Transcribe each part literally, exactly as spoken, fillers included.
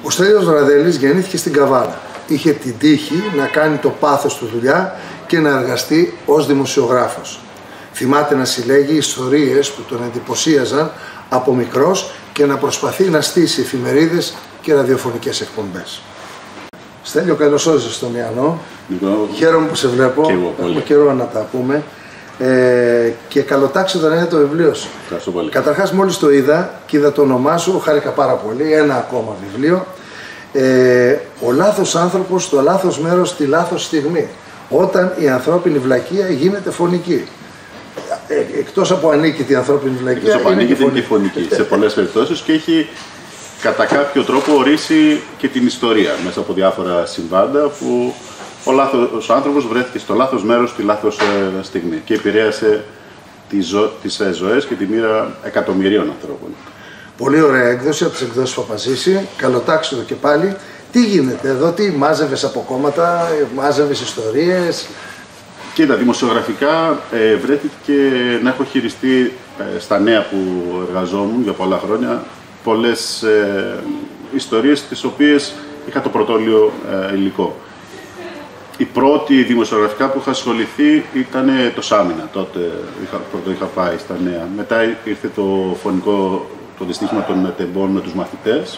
Ο Στέλιος Βραδέλης γεννήθηκε στην Καβάνα. Είχε την τύχη να κάνει το πάθος του δουλειά και να εργαστεί ως δημοσιογράφος. Θυμάται να συλλέγει ιστορίες που τον εντυπωσίαζαν από μικρός και να προσπαθεί να στήσει εφημερίδες και ραδιοφωνικές εκπομπές. Στέλιο, καλώς όρισες στον Ιαννό. Χαίρομαι που σε βλέπω. Έχουμε καιρό να τα πούμε. Ε, και καλοτάξω όταν είναι το βιβλίο σου. Καταρχάς, μόλις το είδα και είδα το όνομά σου, χάρηκα πάρα πολύ. Ένα ακόμα βιβλίο. Ε, ο λάθος άνθρωπος στο λάθος μέρος στη λάθος στιγμή. Όταν η ανθρώπινη βλακεία γίνεται φωνική. Ε, εκτός από ανίκητη ανθρώπινη βλακεία. Εκτός από ανίκητη είναι και φωνική σε πολλές περιπτώσεις και έχει κατά κάποιο τρόπο ορίσει και την ιστορία μέσα από διάφορα συμβάντα που ο λάθος ο άνθρωπος βρέθηκε στο λάθος μέρος στη λάθος ε, στιγμή και επηρέασε τις, ζω, τις ε, ζωές και τη μοίρα εκατομμυρίων ανθρώπων. Πολύ ωραία έκδοση από τις εκδόσεις Παπαζήση. Καλοτάξτε το και πάλι. Τι γίνεται εδώ, τι μάζευες από κόμματα, μάζευες ιστορίες? Κοίτα, δημοσιογραφικά ε, βρέθηκε να έχω χειριστεί ε, στα νέα που εργαζόμουν για πολλά χρόνια πολλές ε, ιστορίες τις οποίες είχα το πρωτόλιο ε, υλικό. Η πρώτη δημοσιογραφικά που είχα ασχοληθεί ήταν το Σάμινα, τότε είχα, πρώτο είχα πάει στα νέα. Μετά ήρθε το φωνικό, το δυστύχημα των τεμπών με τους μαθητές.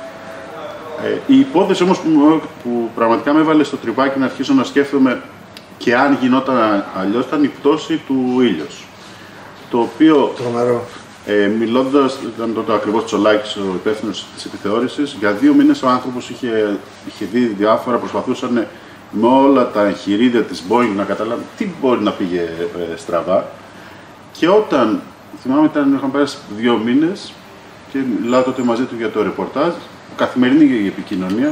Ε, η υπόθεση όμως που, που πραγματικά με έβαλε στο τρυπάκι να αρχίσω να σκέφτομαι και αν γινόταν αλλιώς ήταν η πτώση του ήλιος. Το οποίο, Τρομερό. Ε, μιλώντας, ήταν τότε ακριβώς Τσολάκης ο υπεύθυνος της επιθεώρησης, για δύο μήνες ο άνθρωπος είχε, είχε δει διάφορα, προσπαθούσαν με όλα τα εγχειρίδια της Boeing να καταλάβουν τι μπορεί να πήγε ε, στραβά. Και όταν, θυμάμαι, ήταν, είχαν πέρασει δύο μήνες και μιλάω τότε μαζί του για το ρεπορτάζ, καθημερινή η επικοινωνία,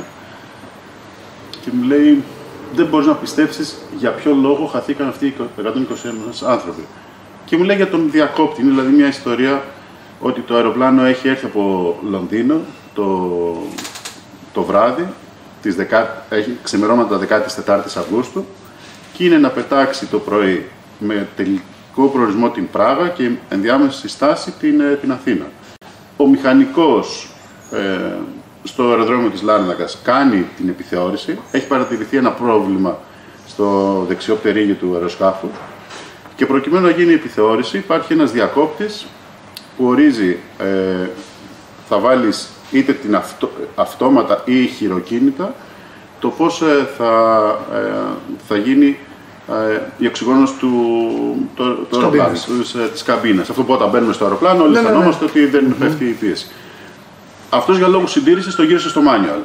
και μου λέει: δεν μπορείς να πιστέψεις για ποιο λόγο χαθήκαν αυτοί οι εκατόν είκοσι ένα άνθρωποι. Και μου λέει για τον διακόπτη, είναι δηλαδή μια ιστορία ότι το αεροπλάνο έχει έρθει από Λονδίνο το, το βράδυ, της δεκα, έχει ξημερώματα δεκάτης τετάρτης Αυγούστου και είναι να πετάξει το πρωί με τελικό προορισμό την Πράγα και ενδιάμεση στάση την, την Αθήνα. Ο μηχανικός ε, στο αεροδρόμιο της Λάρνακας κάνει την επιθεώρηση, έχει παρατηρηθεί ένα πρόβλημα στο δεξιό πτερίγιο του αεροσκάφου και προκειμένου να γίνει η επιθεώρηση υπάρχει ένας διακόπτης που ορίζει ε, θα βάλεις είτε την αυτο, αυτόματα ή χειροκίνητα το πώς ε, θα, ε, θα γίνει ε, η οξυγόνωση του το, το αεροπλάνου, της, ε, της καμπίνας. Αυτό που όταν μπαίνουμε στο αεροπλάνο όλοι αισθανόμαστε ναι, ναι, ναι. ότι δεν mm-hmm. πέφτει η πίεση. Αυτός για λόγους συντήρησης το γύρισε στο manual.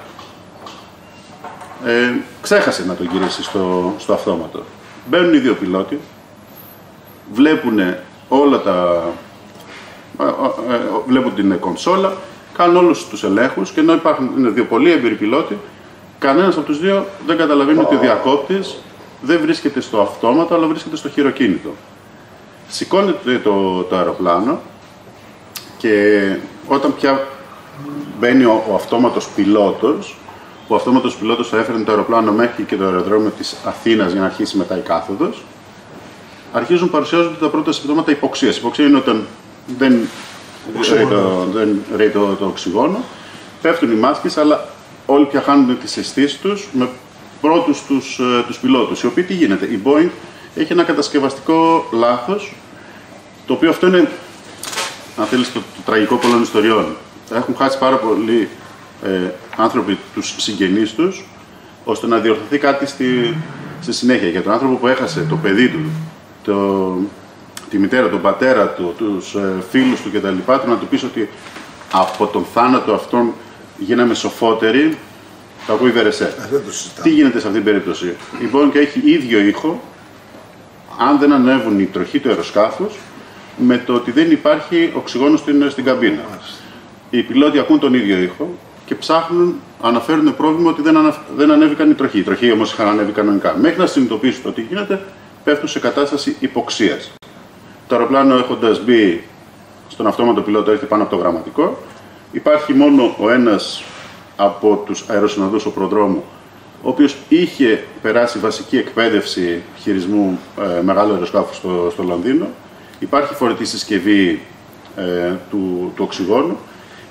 Ε, ξέχασε να το γυρίσει στο, στο αυτόματο. Μπαίνουν οι δύο πιλότοι, βλέπουν όλα τα... Ε, ε, βλέπουν την κονσόλα, κάνουν όλους τους ελέγχους και ενώ υπάρχουν είναι δύο πολύ έμπειροι πιλότοι, κανένας από τους δύο δεν καταλαβαίνει oh. ότι ο διακόπτης δεν βρίσκεται στο αυτόματο, αλλά βρίσκεται στο χειροκίνητο. Σηκώνεται το, το αεροπλάνο και όταν πια μπαίνει ο, ο αυτόματος πιλότος, ο αυτόματος πιλότος θα έφερνε το αεροπλάνο μέχρι και το αεροδρόμιο της Αθήνας για να αρχίσει μετά η κάθοδος, αρχίζουν να παρουσιάζονται τα πρώτα συμπτώματα υποξίας. Υποξία είναι όταν δεν ρέει το, δεν ρέει το, το οξυγόνο, πέφτουν οι μάσκες, αλλά όλοι πια χάνουν τις αισθήσεις τους με πρώτους τους, τους πιλότους, οι οποίοι τι γίνεται. Η Boeing έχει ένα κατασκευαστικό λάθος, το οποίο αυτό είναι, αν θέλεις, το, το τραγικό πολλών ιστοριών. Έχουν χάσει πάρα πολλοί ε, άνθρωποι τους συγγενείς τους, ώστε να διορθωθεί κάτι στη, στη συνέχεια. Για τον άνθρωπο που έχασε το παιδί του, το, τη μητέρα, τον πατέρα του, τους ε, φίλους του κτλ. Να του πεις ότι από τον θάνατο αυτόν γίναμε σοφότεροι, θα ακούει βερεσέ. Τι γίνεται σε αυτήν την περίπτωση? Η Boeing έχει ίδιο ήχο, αν δεν ανέβουν οι τροχοί του αεροσκάφους, με το ότι δεν υπάρχει οξυγόνο στην, στην καμπίνα. Οι πιλότοι ακούν τον ίδιο ήχο και ψάχνουν, αναφέρουν πρόβλημα ότι δεν, ανα, δεν ανέβηκαν οι τροχοί. Οι τροχοί όμως είχαν ανέβει κανονικά. Μέχρι να συνειδητοποιήσουν το τι γίνεται, πέφτουν σε κατάσταση υποξίας. Το αεροπλάνο, έχοντας μπει στον αυτόματο πιλότο, έρθει πάνω από το γραμματικό. Υπάρχει μόνο ο ένας από τους αεροσυνοδούς ο προδρόμου, ο οποίος είχε περάσει βασική εκπαίδευση χειρισμού ε, μεγάλου αεροσκάφου στο, στο Λονδίνο. Υπάρχει φορητή συσκευή ε, του, του οξυγόνου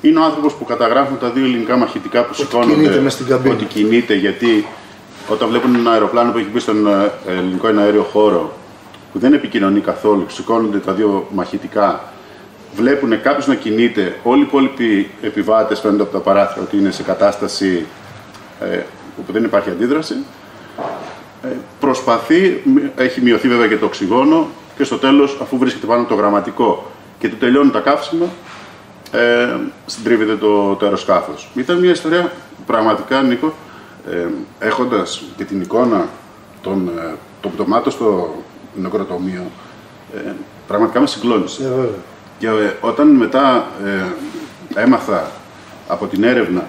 Είναι ο άνθρωπος που καταγράφουν τα δύο ελληνικά μαχητικά που σηκώνονται. Κινείται μες στην καμπίνα. Ότι κινείται, γιατί όταν βλέπουν ένα αεροπλάνο που έχει μπει στον ελληνικό εναέριο χώρο, που δεν επικοινωνεί καθόλου, σηκώνονται τα δύο μαχητικά, βλέπουν κάποιος να κινείται, όλοι οι υπόλοιποι επιβάτες φαίνονται από τα παράθυρα ότι είναι σε κατάσταση ε, όπου δεν υπάρχει αντίδραση. Ε, προσπαθεί, έχει μειωθεί βέβαια και το οξυγόνο και στο τέλος, αφού βρίσκεται πάνω το γραμματικό και του τελειώνουν τα καύσιμα, ε, συντρίβεται το, το αεροσκάφος. Ήταν μια ιστορία πραγματικά, Νίκο, ε, έχοντας και την εικόνα των, ε, των πτωμάτων στο νεκροτομείο, ε, πραγματικά με συγκλώνησε. Yeah, και ε, όταν μετά ε, έμαθα από την έρευνα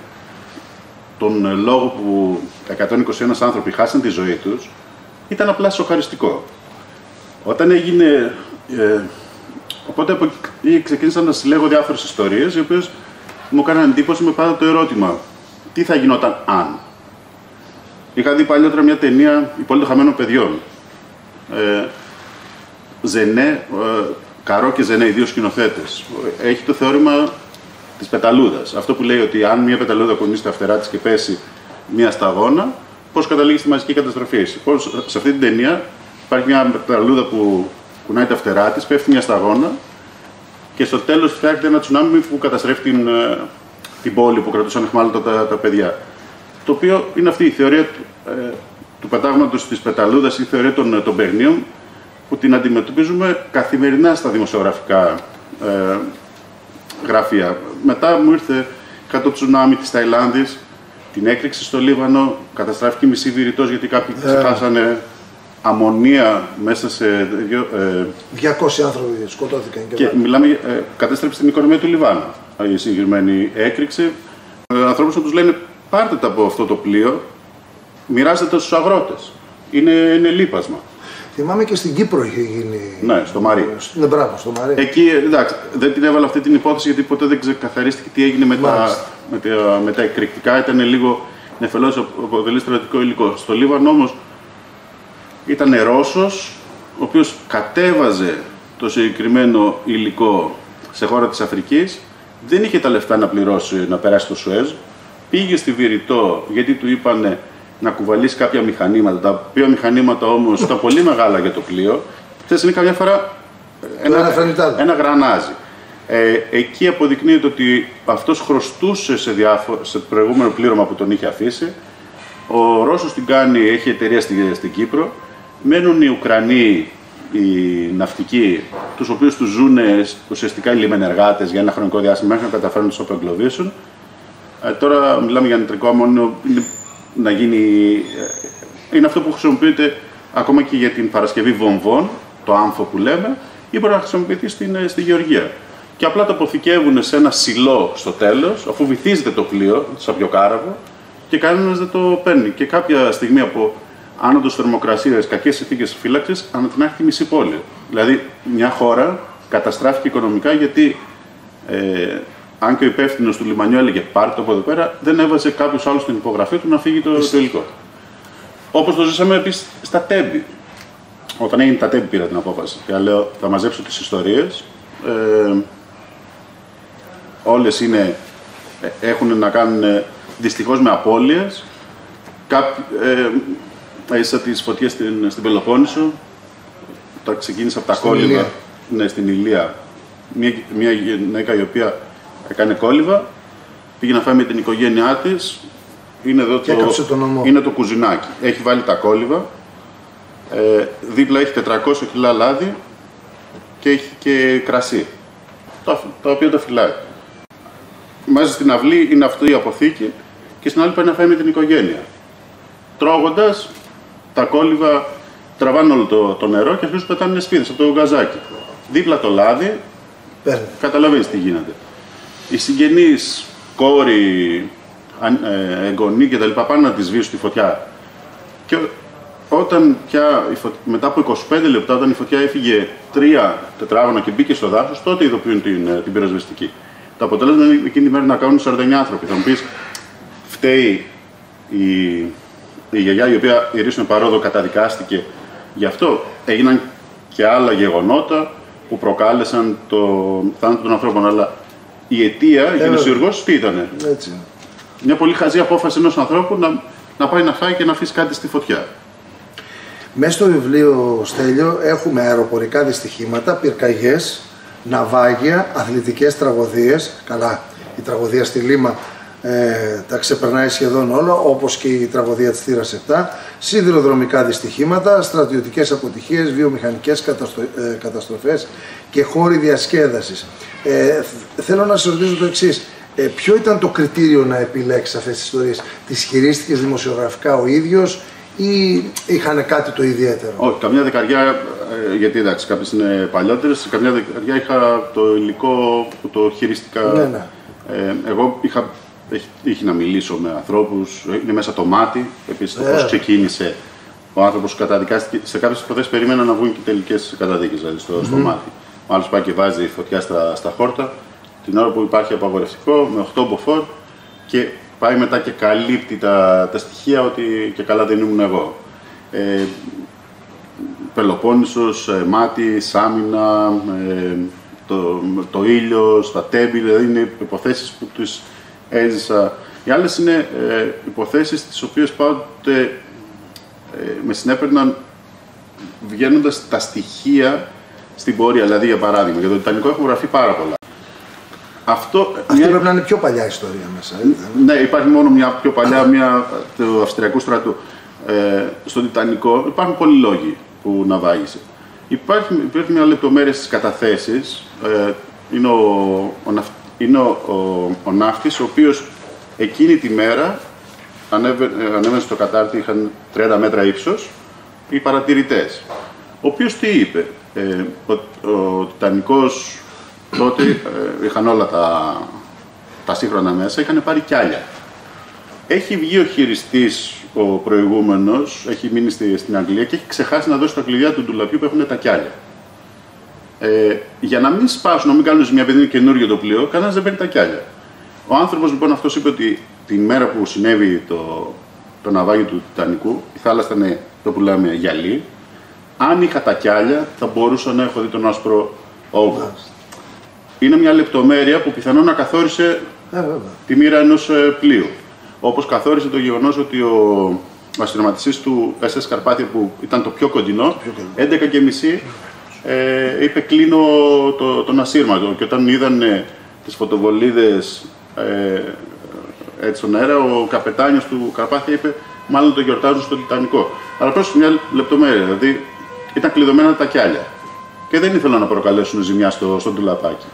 τον λόγο που εκατόν είκοσι ένα άνθρωποι χάσαν τη ζωή τους, ήταν απλά σοκαριστικό. Όταν έγινε... Ε, οπότε από εκεί ξεκίνησα να συλλέγω διάφορες ιστορίες, οι οποίες μου έκαναν εντύπωση με πάντα το ερώτημα, τι θα γινόταν αν. Είχα δει παλιότερα μια ταινία, «Η πόλη των χαμένων παιδιών». Ε, Ζενέ, ε, Καρό και Ζενέ, οι δύο σκηνοθέτες. Έχει το θεώρημα της πεταλούδας. Αυτό που λέει ότι αν μια πεταλούδα κουνήσει τα φτερά της και πέσει μια σταγόνα, πώς καταλήγει στη μαζική καταστροφή. Πώς, σε αυτή την ταινία υπάρχει μια πεταλούδα που κουνάει τα φτερά της, πέφτει μια σταγόνα και στο τέλος φτιάχνεται ένα τσουνάμι που καταστρέφει την, την πόλη που κρατούσαν αιχμάλωτα τα, τα παιδιά. Το οποίο είναι αυτή η θεωρία του, ε, του πετάγματος της πεταλούδας, η θεωρία των, των παιγνίων, που την αντιμετωπίζουμε καθημερινά στα δημοσιογραφικά ε, γραφεία. Μετά μου ήρθε κάτω το τσουνάμι της Ταϊλάνδης, την έκρηξη στο Λίβανο, καταστράφηκε μισή Βηρητός γιατί κάποιοι yeah. ξεχάσανε αμμονία μέσα σε δύο... Ε, διακόσιοι άνθρωποι σκοτώθηκαν. Και, και μιλάμε, ε, κατέστρεψε την οικονομία του Λιβάνου η συγκεκριμένη έκρηξη. Ε, ανθρώπους που τους λένε πάρτε τα από αυτό το πλοίο, μοιράζετε τα στους αγρότες. Είναι, είναι λείπασμα. Θυμάμαι και στην Κύπρο είχε γίνει. Ναι, στο Μαρί. Ναι, μπράβο, στο Μαρί. Εκεί, εντάξει, δεν την έβαλα αυτή την υπόθεση γιατί ποτέ δεν ξεκαθαρίστηκε τι έγινε με, τα, με, τα, με τα εκρηκτικά. Ήταν λίγο νεφελώς αποτελεί στρατιωτικό υλικό. Στο Λίβανο όμως ήταν Ρώσος, ο οποίος κατέβαζε το συγκεκριμένο υλικό σε χώρα της Αφρικής. Δεν είχε τα λεφτά να πληρώσει, να περάσει το Σουέζ. Πήγε στη Βηρητό γιατί του είπανε να κουβαλήσει κάποια μηχανήματα, τα οποία μηχανήματα όμως ήταν πολύ μεγάλα για το πλοίο. Θες είναι καμιά φορά ένα, ένα γρανάζι. Ε, εκεί αποδεικνύεται ότι αυτός χρωστούσε σε, διάφο- σε προηγούμενο πλήρωμα που τον είχε αφήσει. Ο Ρώσος την κάνει, έχει εταιρεία στην, στην Κύπρο. Μένουν οι Ουκρανοί, οι ναυτικοί, τους οποίους τους ζουν ουσιαστικά οι λιμενεργάτες για ένα χρονικό διάστημα μέχρι να καταφέρουν να τους απεγκλωβίσουν. Ε, τώρα μιλάμε για νητρικό αμμόνιο. Να γίνει, είναι αυτό που χρησιμοποιείται ακόμα και για την παρασκευή βομβών, το άμφο που λέμε, ή μπορεί να χρησιμοποιηθεί στην, στη γεωργία. Και απλά το αποθηκεύουν σε ένα σιλό στο τέλος, αφού βυθίζεται το πλοίο, σαν πιο κάραβο, και κανένας δεν το παίρνει. Και κάποια στιγμή από άνοδος θερμοκρασίας, κακές συνθήκες φύλαξης, ανατινάχθηκε τη μισή πόλη. Δηλαδή, μια χώρα καταστράφηκε οικονομικά γιατί. Ε, αν και ο υπεύθυνος του λιμανιού έλεγε πάρτε το από εδώ πέρα, δεν έβαζε κάποιος άλλος στην υπογραφή του να φύγει το, το υλικό. Όπως το ζήσαμε επίσης στα Τέμπη. Όταν έγινε τα Τέμπη πήρα την απόφαση. Και λέω θα μαζέψω τις ιστορίες. Ε, όλες είναι, έχουν να κάνουν δυστυχώς με απώλειες. Κάποιοι, ε, έζησα τις φωτιές στην, στην Πελοπόννησο. Τα ξεκίνησα από τα κόλληβα. Ναι, στην Ηλία. Μια, μια γυναίκα η οποία έκανε κόλληβα, πήγε να φάει με την οικογένειά της, είναι εδώ το, είναι το κουζινάκι. Έχει βάλει τα κόλληβα, ε, δίπλα έχει τετρακόσια κιλά λάδι και έχει και κρασί, τα, τα οποία τα φυλάει. Μέσα στην αυλή είναι αυτή η αποθήκη και στην άλλη πάει να φάει με την οικογένεια. Τρώγοντας, τα κόλληβα τραβάνε όλο το, το νερό και αρχίζουν πετάνε σπίδες από το γκαζάκι. Δίπλα το λάδι, καταλαβαίνεις τι γίνεται. Οι συγγενείς, κόρη, εγγονή κτλ. Πάνε να τη σβήσουν τη φωτιά. Και όταν πια, μετά από είκοσι πέντε λεπτά, όταν η φωτιά έφυγε τρία τετράγωνα και μπήκε στο δάσος, τότε ειδοποιούν την, την πυροσβεστική. Το αποτέλεσμα είναι εκείνη τη μέρα να κάνουν σαράντα εννιά άνθρωποι. Θα μου πεις, φταίει η, η γιαγιά η οποία η Ρήσινο Παρόδο καταδικάστηκε γι' αυτό. Έγιναν και άλλα γεγονότα που προκάλεσαν το θάνατο των ανθρώπων. Αλλά η αιτία, ε, γενεσιουργός, τι ήταν? Έτσι. Μια πολύ χαζή απόφαση ενός ανθρώπου να, να πάει να φάει και να αφήσει κάτι στη φωτιά. Μέσα στο βιβλίο, Στέλιο, έχουμε αεροπορικά δυστυχήματα, πυρκαγιές, ναυάγια, αθλητικές τραγωδίες. Καλά, η τραγωδία στη Λίμα ε, τα ξεπερνάει σχεδόν όλα, όπως και η τραγωδία της Θήρας επτά, σιδηροδρομικά δυστυχήματα, στρατιωτικές αποτυχίες, βιομηχανικές καταστρο, ε, καταστροφές και χώροι διασκέδασης. Ε, θέλω να σας ρωτήσω το εξής. Ε, ποιο ήταν το κριτήριο να επιλέξεις αυτές τις ιστορίες? Τις χειρίστηκες δημοσιογραφικά ο ίδιος ή είχαν κάτι το ιδιαίτερο? Όχι, καμιά δεκαριά, ε, γιατί εντάξει, κάποιες είναι παλιότερες, καμιά δεκαριά είχα το υλικό που το χειρίστηκα. Ναι, ναι. Ε, εγώ είχα, είχε να μιλήσω με ανθρώπους, είναι μέσα το μάτι, επίσης το πώς ξεκίνησε ο άνθρωπος που καταδικάστηκε. Σε κάποιες υποθέσεις περίμενα να βγουν και τελικές καταδίκες, δηλαδή στο, mm. στο μάτι. Ο άλλος πάει και βάζει φωτιά στα, στα χόρτα, την ώρα που υπάρχει απαγορευτικό, με οκτώ μποφόρ και πάει μετά και καλύπτει τα, τα στοιχεία ότι και καλά δεν ήμουν εγώ. Ε, Πελοπόννησος, ε, Μάτι, Σάμινα, ε, το, το Ήλιος, τα Τέμπη, δηλαδή είναι υποθέσεις που τις έζησα. Οι άλλες είναι ε, υποθέσεις τις οποίες πάντοτε ε, με συνέπαιρναν βγαίνοντας τα στοιχεία στην πορεία. Δηλαδή, για παράδειγμα, για το Τιτανικό έχουν γραφεί πάρα πολλά. Αυτό, Αυτή μια... πρέπει να είναι πιο παλιά ιστορία μέσα. Έτσι. Ναι, υπάρχει μόνο μια πιο παλιά, μια του Αυστριακού στρατού. Ε, στον Τιτανικό υπάρχουν πολλοί λόγοι που ναυάγησε. Υπάρχει, υπάρχει μια λεπτομέρεια στις καταθέσεις. Ε, είναι ο, ο, ναυ, είναι ο, ο, ο ναύτης, ο οποίος εκείνη τη μέρα ανέβαινε, ανέβαινε στο κατάρτι, είχαν τριάντα μέτρα ύψος, οι παρατηρητές. Ο οποίος τι είπε? Ε, ο, ο Τιτανικός τότε ε, είχαν όλα τα, τα σύγχρονα μέσα, είχαν πάρει κιάλια. Έχει βγει ο χειριστής, ο προηγούμενος, έχει μείνει στη, στην Αγγλία και έχει ξεχάσει να δώσει τα κλειδιά του ντουλαπιού που έχουν τα κιάλια. Ε, για να μην σπάσουν, να μην κάνουν ζημιά, επειδή είναι καινούργιο το πλοίο, κανένας δεν παίρνει τα κιάλια. Ο άνθρωπος λοιπόν αυτός είπε ότι τη μέρα που συνέβη το, το ναυάγιο του Τιτανικού, η θάλασσα ήταν το που λέμε γυαλί. Αν είχα τα κιάλια, θα μπορούσα να έχω δει τον άσπρο όγκο. Είναι μια λεπτομέρεια που πιθανόν να καθόρισε ε, τη μοίρα ενός ε, πλοίου. Όπως καθόρισε το γεγονός ότι ο, ο αστυνομματιστής του ες ες Καρπάθια, που ήταν το πιο κοντινό, έντεκα και μισή, ε, είπε κλείνω το, τον ασύρματο. Και όταν είδαν ε, τις φωτοβολίδες ε, έτσι στον αέρα, ο καπετάνιος του Καρπάθια είπε μάλλον το γιορτάζουν στο Τιτανικό. Αλλά πρόσεχε μια λεπτομέρεια, δηλαδή ήταν κλειδωμένα τα κιάλια και δεν ήθελαν να προκαλέσουν ζημιά στο, στο ντουλαπάκι.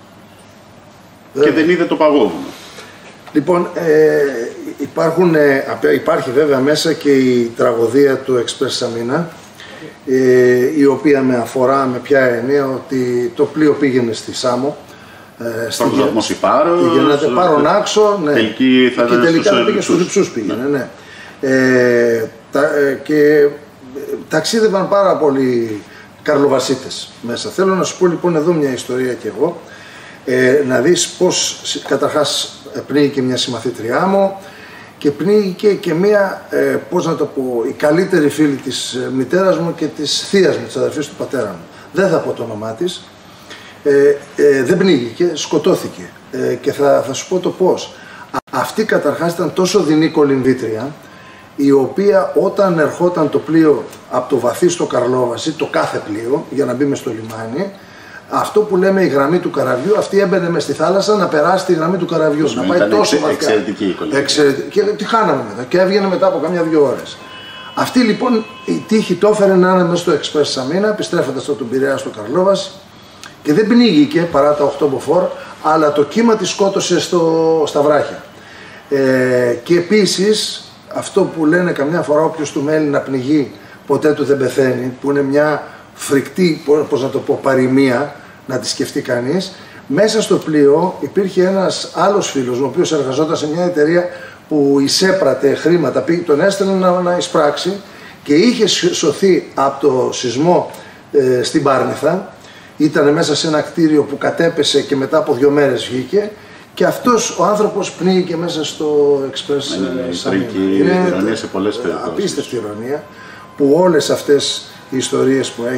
Και δεν είδε το παγόβουνο. Λοιπόν, ε, υπάρχουν, ε, υπάρχει βέβαια μέσα και η τραγωδία του Εξπρές Σαμίνα, ε, η οποία με αφορά με ποια έννοια ότι το πλοίο πήγαινε στη Σάμο. Ε, Στον βαθμός Υπάρος, πήγαινε Πάρον Άξο, ναι. Τελική θα και τελικά στους, πήγε στους Λειψούς πήγαινε, ναι. ναι. Ε, τα, ε, και ταξίδευαν πάρα πολλοί καρλοβασίτες μέσα. Θέλω να σου πω λοιπόν εδώ μια ιστορία κι εγώ. Ε, να δεις πως καταρχάς πνίγηκε μια συμμαθήτριά μου και πνίγηκε και μια, ε, πώς να το πω, η καλύτερη φίλη της μητέρας μου και της θείας μου, της αδερφής του πατέρα μου. Δεν θα πω το όνομά της. Ε, ε, δεν πνίγηκε, σκοτώθηκε. Ε, και θα, θα σου πω το πώς. Αυτή καταρχάς ήταν τόσο δεινή κολυμβήτρια, η οποία όταν ερχόταν το πλοίο από το βαθύ στο Καρλόβαση, το κάθε πλοίο, για να μπει μες στο λιμάνι, αυτό που λέμε η γραμμή του καραβιού, αυτή έμπαινε μες στη θάλασσα να περάσει τη γραμμή του καραβιού. Να πάει τόσο βαθιά. Εξαιρετική η κολυμβήτρια. Και τη χάναμε μετά και έβγαινε μετά από καμιά δύο ώρες. Αυτή λοιπόν η τύχη το έφερε να είναι μέσα στο Εξπρές Σαμίνα, επιστρέφοντας από τον Πειραιά στο Καρλόβαση, και δεν πνίγηκε παρά τα οκτώ μποφόρ, αλλά το κύμα τη σκότωσε στο, στα βράχια. Ε, και επίσης, αυτό που λένε καμιά φορά, όποιος του μέλει να πνιγεί, ποτέ του δεν πεθαίνει, που είναι μια φρικτή, πώς να το πω, παροιμία, να τη σκεφτεί κανείς. Μέσα στο πλοίο υπήρχε ένας άλλος φίλος μου, ο οποίος εργαζόταν σε μια εταιρεία που εισέπρατε χρήματα, τον έστελνε να, να εισπράξει και είχε σωθεί από το σεισμό ε, στην Πάρνηθα. Ήταν μέσα σε ένα κτίριο που κατέπεσε και μετά από δύο μέρες βγήκε. Και αυτός ο άνθρωπος πνίγηκε μέσα στο Εξπρές Σαμίνα. Είναι ηρωνία σε πολλές περιπτώσεις. Απίστευτη ηρωνία που όλες αυτές οι ιστορίες που έχεις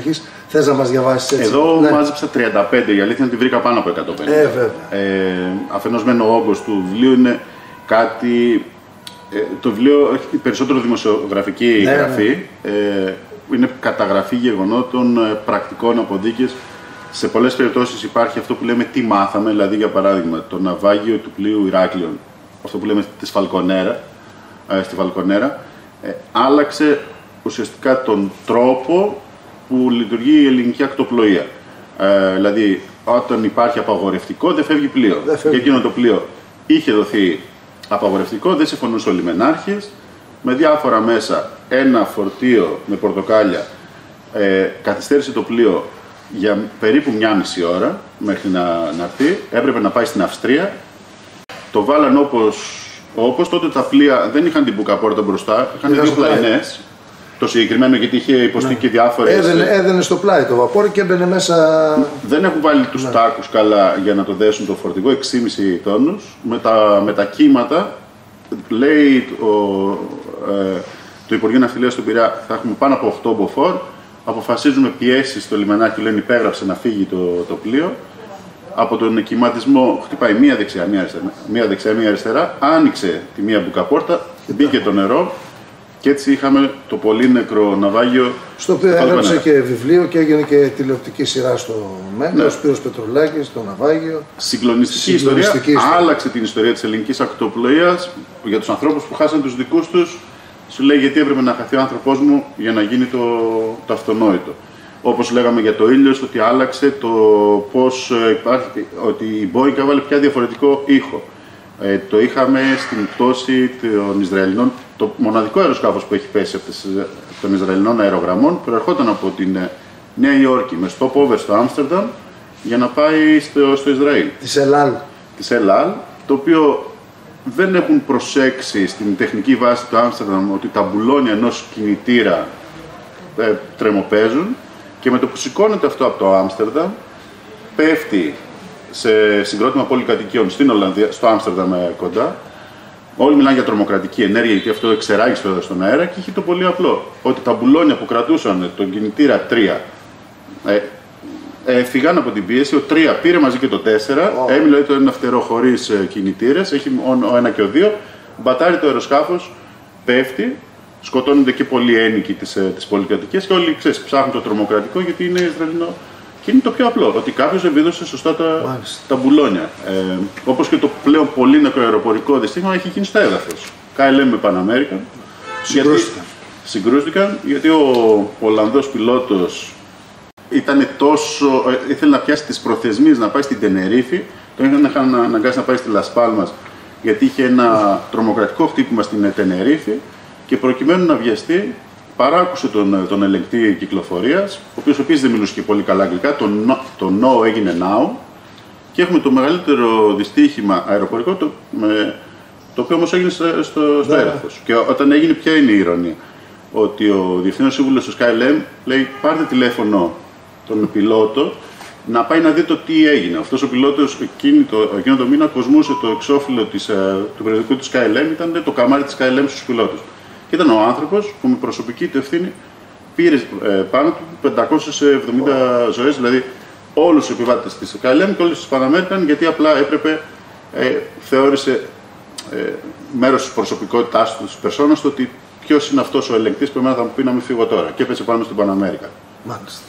Θες να μας διαβάσεις έτσι? Εδώ ναι. μάζεψα τριάντα πέντε, η αλήθεια είναι ότι βρήκα πάνω από εκατόν πενήντα. Ε, βέβαια. Ε, αφενός μεν ο όγκος του βιβλίου είναι κάτι... Ε, το βιβλίο έχει περισσότερο δημοσιογραφική ναι, γραφή. Ναι. Ε, είναι καταγραφή γεγονότων, πρακτικών, αποδίκες. Σε πολλές περιπτώσεις υπάρχει αυτό που λέμε τι μάθαμε, δηλαδή για παράδειγμα το ναυάγιο του πλοίου Ηράκλειον, αυτό που λέμε της Φαλκονέρα, ε, στη Φαλκονέρα, ε, άλλαξε ουσιαστικά τον τρόπο που λειτουργεί η ελληνική ακτοπλοεία. Ε, δηλαδή, όταν υπάρχει απαγορευτικό, δεν φεύγει πλοίο. Δεν φεύγει. Και εκείνο το πλοίο είχε δοθεί απαγορευτικό, δεν συμφωνούσε ο λιμενάρχης, με διάφορα μέσα ένα φορτίο με πορτοκάλια ε, καθυστέρησε το πλοίο για περίπου μια μισή ώρα μέχρι να, να έρθει. Έπρεπε να πάει στην Αυστρία. Το βάλαν όπως, όπως τότε τα πλοία δεν είχαν την μπουκαπόρτα μπροστά, είχαν δύο πλαϊνές. Το συγκεκριμένο γιατί είχε υποστεί ναι. και διάφορες... Έδαινε, έδαινε στο πλάι το βαπόρι και έμπαινε μέσα... Δεν έχουν βάλει τους ναι. τάκους καλά για να το δέσουν το φορτηγό, έξι κόμμα πέντε τόνους. Με τα, με τα κύματα, λέει ο, ε, το Υπουργείο Ναυτιλίας του Πειραιά, θα έχουμε πάνω από οκτώ μποφόρ. Αποφασίζουμε πιέσεις στο λιμενάκι, λένε υπέγραψε να φύγει το, το πλοίο. Από τον εκκυματισμό χτυπάει μία δεξιά, μία αριστερά, μία δεξιά, μία αριστερά. Άνοιξε τη μία μπουκαπόρτα, μπήκε το νερό. Και έτσι είχαμε το πολύ νεκρό ναυάγιο. Στο οποίο έγραψε και βιβλίο και έγινε και τηλεοπτική σειρά στο ΜΕΝ, ναι. Ο Σπύρος Πετρολάκης, το ναυάγιο. Συγκλονιστική, Συγκλονιστική ιστορία. ιστορία. Άλλαξε την ιστορία της ελληνικής ακτοπλοείας για τους ανθρώπους που χάσαν τους δικούς τους. Σου λέει γιατί έπρεπε να χαθεί ο άνθρωπός μου για να γίνει το, το αυτονόητο. Όπως λέγαμε για το Ήλιος, ότι άλλαξε το πώς υπάρχει, ότι η Boeing έβαλε πια διαφορετικό ήχο. Ε, το είχαμε στην πτώση των Ισραηλινών. Το μοναδικό αεροσκάφος που έχει πέσει από τις, των Ισραηλινών αερογραμμών προερχόταν από την Νέα Υόρκη με stopover στο Άμστερνταμ για να πάει στο, στο Ισραήλ. Της Ελάλ. Της Ελάλ, το οποίο δεν έχουν προσέξει στην τεχνική βάση του Άμστερνταμ ότι τα μπουλόνια ενός κινητήρα ε, τρεμοπαίζουν και με το που σηκώνεται αυτό από το Άμστερνταμ πέφτει σε συγκρότημα πολυκατοικιών στην Ολλανδία, στο Άμστερνταμ κοντά. Όλοι μιλάνε για τρομοκρατική ενέργεια, γιατί αυτό εξεράγει στον αέρα και είχε το πολύ απλό. Ότι τα μπουλόνια που κρατούσαν τον κινητήρα τρία ε, ε, φυγάν από την πίεση. Ο τρία πήρε μαζί και το τέσσερα, oh. έμεινε δηλαδή το ένα φτερό χωρίς ε, κινητήρες, έχει ο, ο ένα και ο δύο. Μπατάρει το αεροσκάφος, πέφτει, σκοτώνονται και πολλοί ένοικοι της, ε, της πολυκατοικίας και όλοι ξέρεις, ψάχνουν το τρομοκρατικό γιατί είναι Ισραηλινό. Και είναι το πιο απλό, ότι κάποιος εμπίδωσε σωστά τα, τα μπουλόνια. Ε, όπως και το πλέον πολύ νεκρό αεροπορικό δυστύχημα έχει γίνει στο έδαφος. κέι ελ εμ με Pan American. Συγκρούστηκαν. Συγκρούστηκαν γιατί ο Ολλανδός πιλότος ήταν τόσο, ε, ήθελε να πιάσει τις προθεσμίες να πάει στην Τενερίφη. Τον είχαν αναγκάσει να πάει στη Λας Πάλμας γιατί είχε ένα τρομοκρατικό χτύπημα στην Τενερίφη και προκειμένου να βιαστεί. Παράκουσε τον, τον ελεγκτή κυκλοφορίας, ο οποίος επίσης δεν μιλούσε και πολύ καλά αγγλικά, το no, το no έγινε now και έχουμε το μεγαλύτερο δυστύχημα αεροπορικό, το, με, το οποίο όμως έγινε στο, στο, στο έδαφος. Και όταν έγινε, ποια είναι η ηρωνία, ότι ο διευθύνων σύμβουλος του κέι ελ εμ λέει πάρτε τηλέφωνο τον πιλότο να πάει να δει το τι έγινε. Αυτός ο πιλότος εκείνο το, εκείνο το μήνα κοσμούσε το εξώφυλλο της, του περιοδικού της κέι ελ εμ, ήταν το καμάρι της κέι ελ εμ στους πιλότους. Και ήταν ο άνθρωπος που με προσωπική του ευθύνη πήρε ε, πάνω του πεντακόσιες εβδομήντα wow. ζωές, δηλαδή όλους τους επιβάτες της κέι ελ εμ και όλους τους Pan American, γιατί απλά έπρεπε, ε, θεώρησε ε, μέρος της προσωπικότητάς του, της περσόνας, το ότι ποιος είναι αυτός ο ελεγκτής που εμένα θα μου πει να μην φύγω τώρα. Και έπεσε πάνω στην Pan American. Μάλιστα.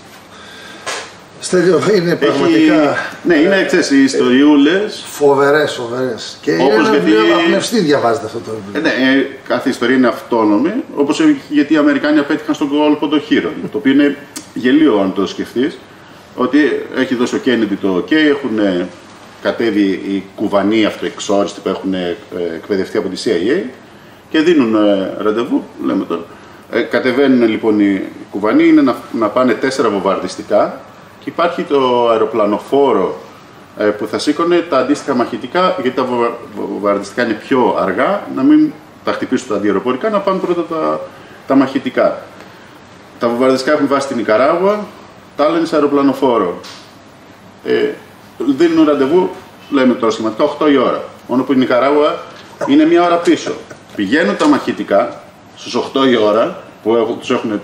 Στέλιο, είναι πραγματικά... Έχει... Ναι, είναι ξέρεις, οι ιστοριούλες... Φοβερές, φοβερές. Και όπως είναι ένα γιατί... βιβλίο απνευστή διαβάζετε αυτό το βιβλίο. Ναι, ε, κάθε ιστορία είναι αυτόνομη, όπως γιατί οι Αμερικάνοι απέτυχαν στον κόλπο των χείρων. Το οποίο είναι γελίο αν το σκεφτείς, ότι έχει δώσει ο Κέννιντι το OK, έχουν κατέβει οι κουβανοί αυτοεξόριστοι που έχουν εκπαιδευτεί από τη σι άι έι και δίνουν ραντεβού, λέμε τώρα. Ε, κατεβαίνουν λοιπόν οι κουβανοί, είναι να, να πάνε τέσσερα βομβαρδιστικά. Και υπάρχει το αεροπλανοφόρο ε, που θα σήκωνε τα αντίστοιχα μαχητικά, γιατί τα βομβαρδιστικά είναι πιο αργά, να μην τα χτυπήσουν τα αντιαεροπορικά, να πάνε πρώτα τα, τα μαχητικά. Τα βομβαρδιστικά έχουν βάσει στην Νικαράγουα, τα άλλα είναι σε αεροπλανοφόρο. Ε, δίνουν ραντεβού, λέμε τώρα σχηματικά, οκτώ η ώρα. Μόνο που η Νικαράγουα είναι μία ώρα πίσω. Πηγαίνουν τα μαχητικά στις οκτώ η ώρα που έχουν, τους έχουν πει,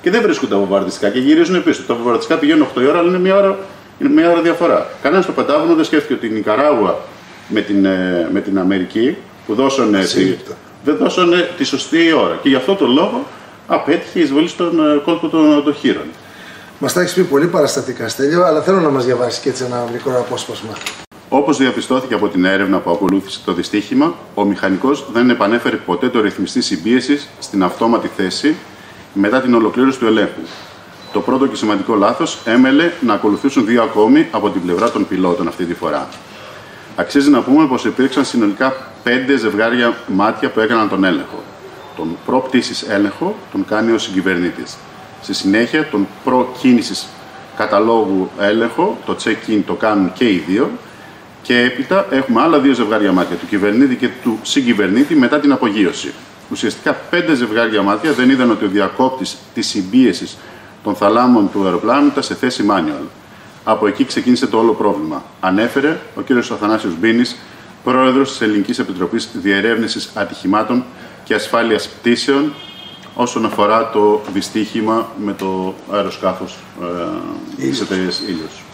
και δεν βρίσκουν τα βομβαρδιστικά και γυρίζουν πίσω. Τα βομβαρδιστικά πηγαίνουν οκτώ η ώρα, αλλά είναι μια ώρα, είναι μια ώρα διαφορά. Κανένα στο Πεντάγωνο δεν σκέφτηκε ότι η Νικαράγουα με την, με την Αμερική που δώσανε τη, δεν δώσανε τη σωστή ώρα. Και γι' αυτό το λόγο απέτυχε η εισβολή στον κόλπο των, των Χήρων. Μας τα έχεις πει πολύ παραστατικά, Στέλιο, αλλά θέλω να μας διαβάσεις και έτσι ένα μικρό απόσπασμα. Όπως διαπιστώθηκε από την έρευνα που ακολούθησε το δυστύχημα, ο μηχανικός δεν επανέφερε ποτέ το ρυθμιστή συμπίεσης στην αυτόματη θέση μετά την ολοκλήρωση του ελέγχου. Το πρώτο και σημαντικό λάθος έμελε να ακολουθήσουν δύο ακόμη από την πλευρά των πιλότων αυτή τη φορά. Αξίζει να πούμε πως υπήρξαν συνολικά πέντε ζευγάρια μάτια που έκαναν τον έλεγχο. Τον προ-πτήσης έλεγχο τον κάνει ο συγκυβερνήτης. Στη συνέχεια, τον προ-κίνησης καταλόγου έλεγχο, το check-in το κάνουν και οι δύο. Και έπειτα έχουμε άλλα δύο ζευγάρια μάτια, του κυβερνήτη και του συγκυβερνήτη μετά την απογείωση. Ουσιαστικά πέντε ζευγάρια μάτια δεν είδαν ότι ο διακόπτης της συμπίεσης των θαλάμων του αεροπλάνου ήταν σε θέση manual. Από εκεί ξεκίνησε το όλο πρόβλημα. Ανέφερε ο κ. Αθανάσιος Μπίνης, πρόεδρος της Ελληνικής Επιτροπής Διερεύνησης Ατυχημάτων και Ασφάλειας Πτήσεων, όσον αφορά το δυστύχημα με το αεροσκάφος ε, της εταιρείας Ήλιος.